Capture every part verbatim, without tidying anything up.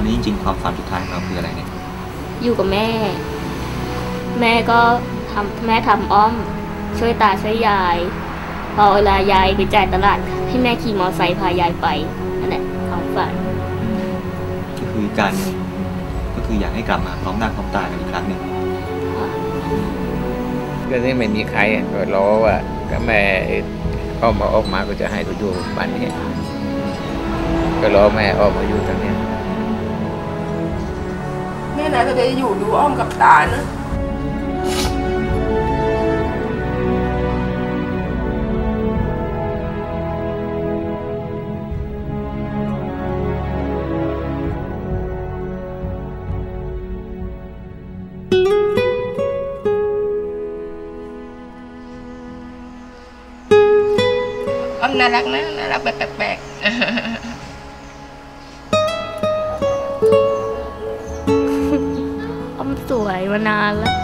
อนนี้จริงๆความฝันสุดท้ายของเราคืออะไรเนี่ยอยู่กับแม่แม่ก็ทำแม่ทำอ้อมช่วยตาช่วยยายพอเวลายายไปจ่ายตลาดให้แม่ขี่มอเตอร์ไซค์พายายไปนั่นแหละความฝันก็คือการก็คืออยากให้กลับมาพร้อมหน้าพร้อมตากันอีกครั้งหนึ่งก็นี่ไม่มีใครก็รอว่าก็แม่ออกมาออกมาก็จะให้เขาอยู่บ้านนี้ก็รอแม่ออกมาอยู่ตรงนี้แม่น่าจะได้อยู่ดูอ้อมกับตานะอ้อมน่ารักนะน่ารักแบบแปลกๆอ้อมสวยมานานแล้ว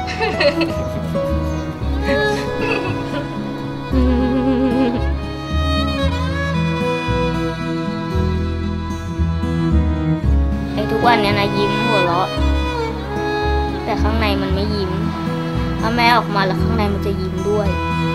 ไอ้ทุกวันเนี้ยนะยิ้มหัวเราะแต่ข้างในมันไม่ยิ้มถ้าแม่ออกมาแล้วข้างในมันจะยิ้มด้วย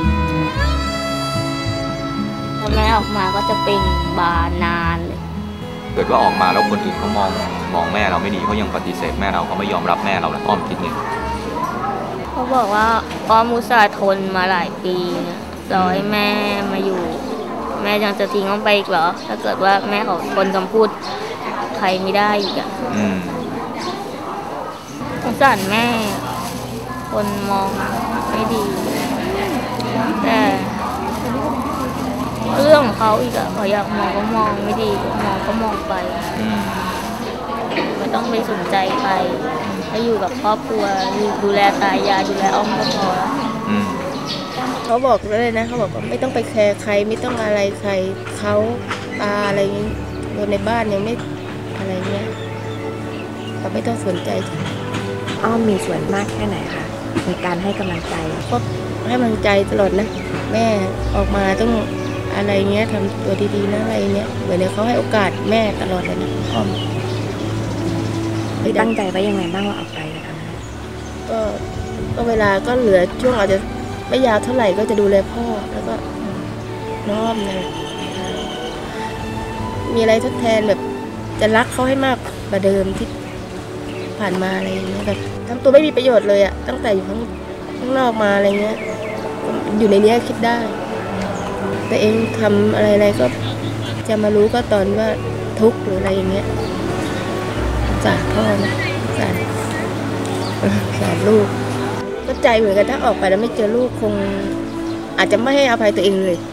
ถ้าแม่ออกมาก็จะเป็นบานนานเลยเกิดว่าออกมาแล้วคนอื่นเขามองมองแม่เราไม่ดีเขายังปฏิเสธแม่เราเขาไม่ยอมรับแม่เราแล้วอ้อมคิดไงเขาบอกว่าอ้อมอุตส่าห์ทนมาหลายปีนะรอให้แม่มาอยู่แม่ยังจะทิ้งอ้อมไปอีกเหรอถ้าเกิดว่าแม่เขาทนคำพูดใครไม่ได้อีกอ่ะสงสารแม่คนมองไม่ดีแต่เรื่องของเขาอีกอะเขาอยากมองก็มองไม่ดีมองก็มองไปไม่ต้องไปสนใจใครให้อยู่กับครอบครัวดูแลตายายดูแลอ้อมก็พอแล้วเขาบอกเลยนะเขาบอกว่าไม่ต้องไปแคร์ใครไม่ต้องอะไรใครเขาตาอะไรนี้คนในบ้านยังไม่อะไรเงี้ยเขาไม่ต้องสนใจอ้อมมีส่วนมากแค่ไหนคะในการให้กำลังใจก็ให้กำลังใจตลอดนะแม่ออกมาต้องอะไรเงี้ยทำตัวดีๆนะอะไรเงี้ยเหมือนเขาให้โอกาสแม่ตลอดเลยนะอ้อมตั้งใจไว้ยังไงบ้างว่าออกไปนะคะก็ก็เวลาก็เหลือช่วงอาจจะไม่ยาวเท่าไหร่ก็จะดูแลพ่อแล้วก็น้อมนะมีอะไรทดแทนแบบจะรักเขาให้มากกว่าเดิมที่ผ่านมาอะไรอย่างเงี้ยแบบทำตัวไม่มีประโยชน์เลยอะตั้งแต่อยู่ข้างข้างนอกมาอะไรเงี้ยอยู่ในนี้คิดได้แต่เองทำอะไรๆก็จะมารู้ก็ตอนว่าทุกข์หรืออะไรอย่างเงี้ยสารพ่อนะสารสารลูกก็ใจเหมือนกันถ้าออกไปแล้วไม่เจอลูกคงอาจจะไม่ให้อภัยตัวเองเลย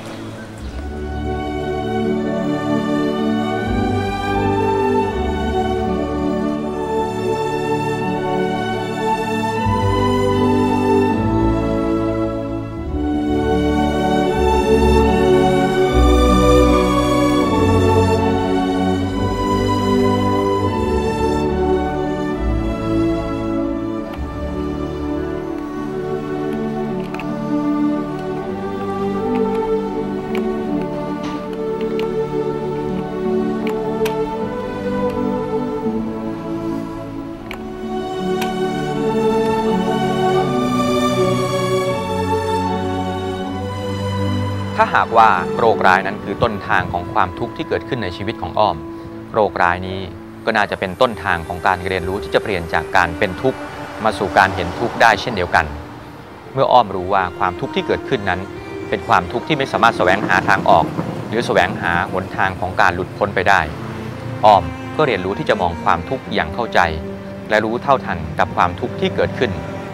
ถ้าหากว่าโรคร้ายนั้นคือต้นทางของความทุกข์ที่เกิดขึ้นในชีวิตของอ้อมโรคร้ายนี้ก็น่าจะเป็นต้นทางของการเรียนรู้ที่จะเปลี่ยนจากการเป็นทุกข์มาสู่การเห็นทุกข์ได้เช่นเดียวกันเมื่ออ้อมรู้ว่าความทุกข์ที่เกิดขึ้นนั้นเป็นความทุกข์ที่ไม่สามารถแสวงหาทางออกหรือแสวงหาหนทางของการหลุดพ้นไปได้อ้อมก็เรียนรู้ที่จะมองความทุกข์อย่างเข้าใจและรู้เท่าทันกับความทุกข์ที่เกิดขึ้น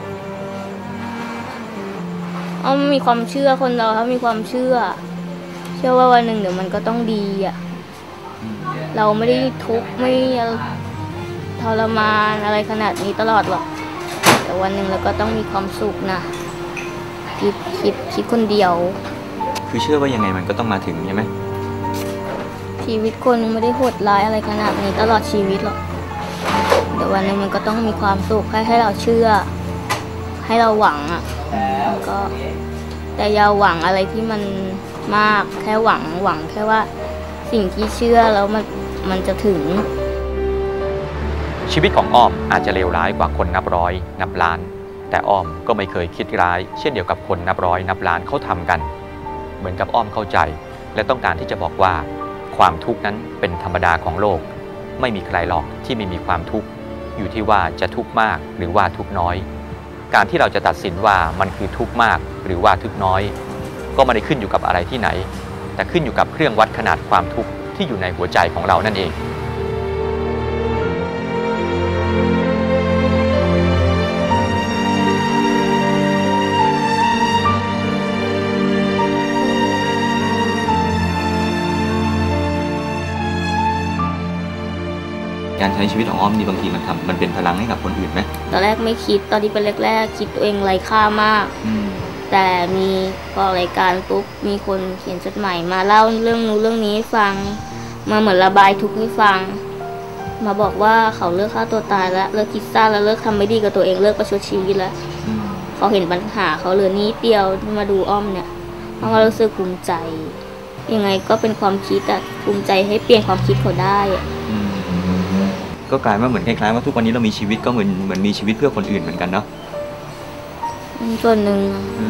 อ้อมมีความเชื่อคนเราถ้ามีความเชื่อเชื่อว่าวันหนึ่งเดี๋ยวมันก็ต้องดีอ่ะเราไม่ได้ทุกข์ไม่ทรมานอะไรขนาดนี้ตลอดหรอกแต่วันหนึ่งเราก็ต้องมีความสุขนะคิดคิดคิดคนเดียวคือเชื่อว่ายังไงมันก็ต้องมาถึงใช่ไหมชีวิตคนไม่ได้โหดร้ายอะไรขนาดนี้ตลอดชีวิตหรอกแต่วันหนึ่งมันก็ต้องมีความสุขให้ให้เราเชื่อให้เราหวังอ่ะก็แต่อย่าหวังอะไรที่มันมากแค่หวังหวังแค่ว่าสิ่งที่เชื่อแล้วมันมันจะถึงชีวิตของอ้อมอาจจะเลวร้ายกว่าคนนับร้อยนับล้านแต่อ้อมก็ไม่เคยคิดร้ายเช่นเดียวกับคนนับร้อยนับล้านเขาทำกันเหมือนกับอ้อมเข้าใจและต้องการที่จะบอกว่าความทุกข์นั้นเป็นธรรมดาของโลกไม่มีใครหรอกที่ไม่มีความทุกข์อยู่ที่ว่าจะทุกข์มากหรือว่าทุกข์น้อยการที่เราจะตัดสินว่ามันคือทุกข์มากหรือว่าทุกข์น้อยก็ไม่ได้ขึ้นอยู่กับอะไรที่ไหนแต่ขึ้นอยู่กับเครื่องวัดขนาดความทุกข์ที่อยู่ในหัวใจของเรานั่นเองการใช้ชีวิตของอ้อมนี่บางทีมันทำมันเป็นพลังให้กับคนอื่นไหมตอนแรกไม่คิดตอนที่เป็นแรกๆคิดตัวเองไร้ค่ามากแต่มีพอรายการปุ๊บมีคนเขียนจดหมายมาเล่าเรื่องนู้นเรื่องนี้ให้ฟังมาเหมือนระบายทุกข์ให้ฟังมาบอกว่าเขาเลิกฆ่าตัวตายแล้วเลิกคิดสั้นแล้วเลิกทำไม่ดีกับตัวเองเลิกประชดชีวิตแล้วเขาเห็นปัญหาเขาเหลือนิดเดียวที่มาดูอ้อมเนี่ยเขาก็รู้สึกภูมิใจยังไงก็เป็นความคิดอะภูมิใจให้เปลี่ยนความคิดเขาได้ก็กลายมาเหมือนคล้ายๆว่าทุกวันนี้เรามีชีวิตก็เหมือนเหมือนมีชีวิตเพื่อคนอื่นเหมือนกันเนาะส่วนหนึ่ง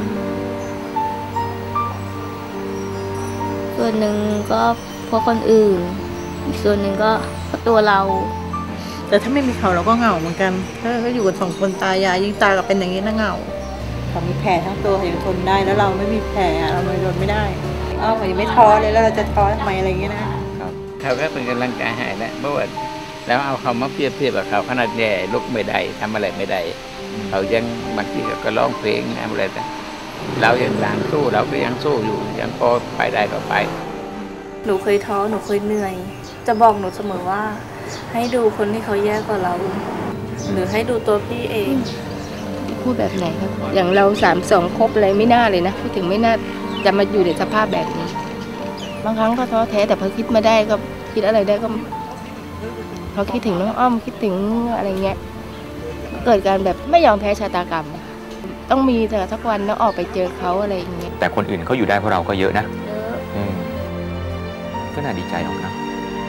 ส่วนหนึ่งก็เพราะคนอื่นอีกส่วนหนึ่งก็เพราะตัวเราแต่ถ้าไม่มีเขาเราก็เหงาเหมือนกันถ้าเขาอยู่กันสองคนตายายยิ่งตากับเป็นอย่างนี้น่าเหงาเขามีแผลทั้งตัวเขายังทนได้แล้วเราไม่มีแผลเราไม่ทนไม่ได้อ้าวเขายังไม่ท้อเลยแล้วเราจะท้อทำไมอะไรอย่างเงี้ยนะเขาก็เป็นกำลังใจให้แล้วเมื่อวันแล้วเอาเขามาเปรียบเทียบกับเขาขนาดแย่ลุกไม่ได้ทำอะไรไม่ได้เขายังบางทีก็ร้องเพลงอะไรแต่เรายังต่างสู้เราก็ยังสู้อยู่ยังพอไปได้ก็ไปหนูเคยท้อหนูเคยเหนื่อยจะบอกหนูเสมอว่าให้ดูคนที่เขาแย่กว่าเราหรือให้ดูตัวพี่เองพูดแบบไหนครับอย่างเราสามสองครบอะไรไม่น่าเลยนะพูดถึงไม่น่าจะมาอยู่ในสภาพแบบนี้บางครั้งก็ท้อแท้แต่พอคิดมาได้ก็คิดอะไรได้ก็พอคิดถึงน้องอ้อมคิดถึงอะไรเงี้ยเกิดการแบบไม่ยอมแพ้ชะตากรรมต้องมีแต่สักวันแล้วออกไปเจอเขาอะไรอย่างเงี้ยแต่คนอื่นเขาอยู่ได้เพราะเราก็เยอะนะเยอะก็น่าดีใจออกนะ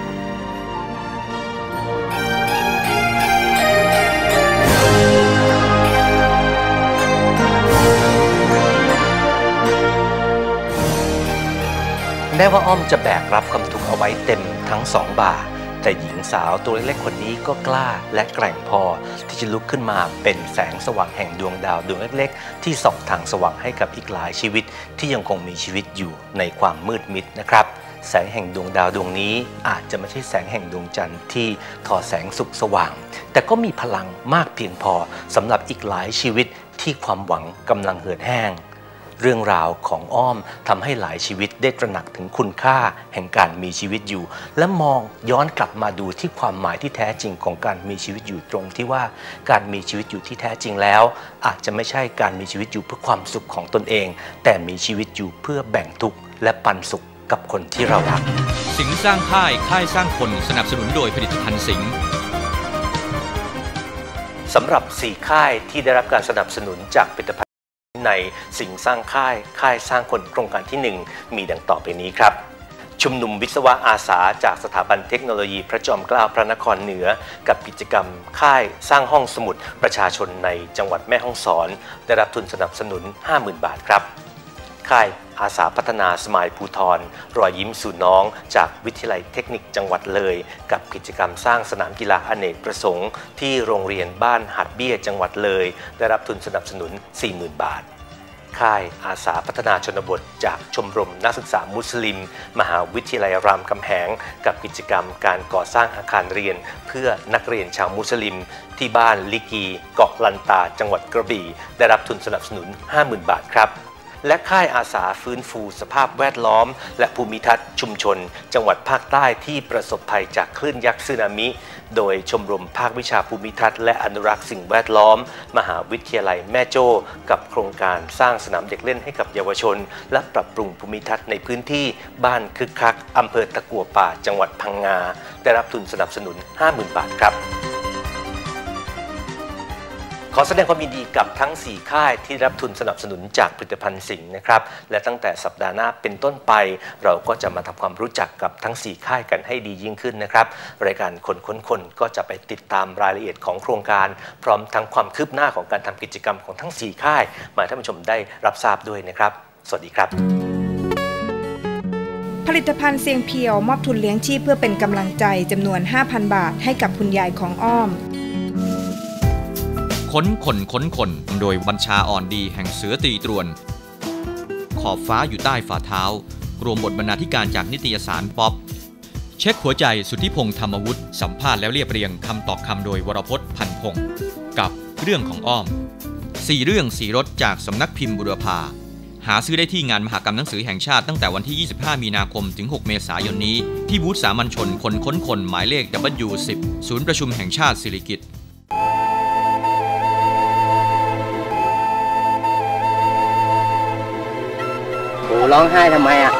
แม้ว่าอ้อมจะแบกรับความทุกข์เอาไว้เต็มทั้งสองบ่าแต่หญิงสาวตัวเล็กๆคนนี้ก็กล้าและแกร่งพอที่จะลุกขึ้นมาเป็นแสงสว่างแห่งดวงดาวดวงเล็กๆที่ส่องทางสว่างให้กับอีกหลายชีวิตที่ยังคงมีชีวิตอยู่ในความมืดมิดนะครับแสงแห่งดวงดาวดวงนี้อาจจะไม่ใช่แสงแห่งดวงจันทร์ที่ทอแสงสุขสว่างแต่ก็มีพลังมากเพียงพอสำหรับอีกหลายชีวิตที่ความหวังกำลังเหือดแห้งเรื่องราวของอ้อมทำให้หลายชีวิตได้ตระหนักถึงคุณค่าแห่งการมีชีวิตอยู่และมองย้อนกลับมาดูที่ความหมายที่แท้จริงของการมีชีวิตอยู่ตรงที่ว่าการมีชีวิตอยู่ที่แท้จริงแล้วอาจจะไม่ใช่การมีชีวิตอยู่เพื่อความสุขของตนเองแต่มีชีวิตอยู่เพื่อแบ่งทุกข์และปันสุขกับคนที่เรารักสิงห์สร้างค่ายค่ายสร้างคนสนับสนุนโดยผลิตภัณฑ์สิงห์สำหรับสี่ค่ายที่ได้รับการสนับสนุนจากผลิตภัณฑ์ในสิงห์สร้างค่ายค่ายสร้างคนโครงการที่หนึ่งมีดังต่อไปนี้ครับชุมนุมวิศวะอาสาจากสถาบันเทคโนโลยีพระจอมเกล้าพระนครเหนือกับกิจกรรมค่ายสร้างห้องสมุดประชาชนในจังหวัดแม่ฮ่องสอนได้รับทุนสนับสนุน ห้าหมื่น บาทครับค่ายอาสาพัฒนาสมายภูธรรอยยิ้มสู่น้องจากวิทยาลัยเทคนิคจังหวัดเลยกับกิจกรรมสร้างสนามกีฬาอเนกประสงค์ที่โรงเรียนบ้านหาดเบี้ยจังหวัดเลยได้รับทุนสนับสนุน สี่หมื่น บาทค่ายอาสาพัฒนาชนบทจากชมรมนักศึกษามุสลิมมหาวิทยาลัยรามคำแหงกับกิจกรรมการก่อสร้างอาคารเรียนเพื่อนักเรียนชาวมุสลิมที่บ้านลิกีเกาะลันตาจังหวัดกระบี่ได้รับทุนสนับสนุน ห้าหมื่น บาทครับและค่ายอาสาฟื้นฟูสภาพแวดล้อมและภูมิทัศน์ชุมชนจังหวัดภาคใต้ที่ประสบภัยจากคลื่นยักษ์สึนามิโดยชมรมภาควิชาภูมิทัศน์และอนุรักษ์สิ่งแวดล้อมมหาวิทยาลัยแม่โจ้กับโครงการสร้างสนามเด็กเล่นให้กับเยาวชนและปรับปรุงภูมิทัศน์ในพื้นที่บ้านคึกคักอำเภอตะกั่วป่าจังหวัดพังงาได้รับทุนสนับสนุน ห้าหมื่น บาทครับขอแสดงความยินดีกับทั้งสี่ค่ายที่รับทุนสนับสนุนจากผลิตภัณฑ์สิงห์นะครับและตั้งแต่สัปดาห์หน้าเป็นต้นไปเราก็จะมาทำความรู้จักกับทั้งสี่ค่ายกันให้ดียิ่งขึ้นนะครับรายการคนค้นคนก็จะไปติดตามรายละเอียดของโครงการพร้อมทั้งความคืบหน้าของการทำกิจกรรมของทั้งสี่ค่ายมาให้ท่านผู้ชมได้รับทราบด้วยนะครับสวัสดีครับผลิตภัณฑ์เสียงเพียวมอบทุนเลี้ยงชีพเพื่อเป็นกำลังใจจำนวน ห้าพัน บาทให้กับคุณยายของอ้อมค้นคนค้นคนโดยบัญชาอ่อนดีแห่งเสือตีตรวนขอบฟ้าอยู่ใต้ฝ่าเท้ารวมบทบรรณาธิการจากนิตยสารป๊อปเช็คหัวใจสุทธิพงษ์ธรรมวุฒิสัมภาษณ์แล้วเรียบเรียงคำตอบคำโดยวรพจน์พันพงศ์กับเรื่องของอ้อมสี่เรื่องสี่รสจากสำนักพิมพ์บุรพาหาซื้อได้ที่งานมหกรรมหนังสือแห่งชาติตั้งแต่วันที่ยี่สิบห้ามีนาคมถึงหกเมษายนนี้ที่บูธสามัญชนคนค้นคนหมายเลข ดับเบิลยู สิบ ศูนย์ประชุมแห่งชาติสิริกิติ์ปู่ร้องไห้ทำไมอ่ะ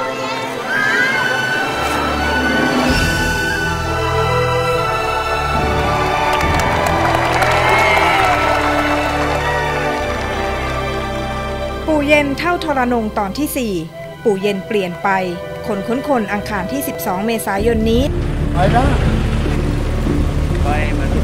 ปู่เย็นเท่าทรนงตอนที่สี่ปู่เย็นเปลี่ยนไปคนค้นคนอังคารที่สิบสองเมษายนนี้ไปนะไปมัน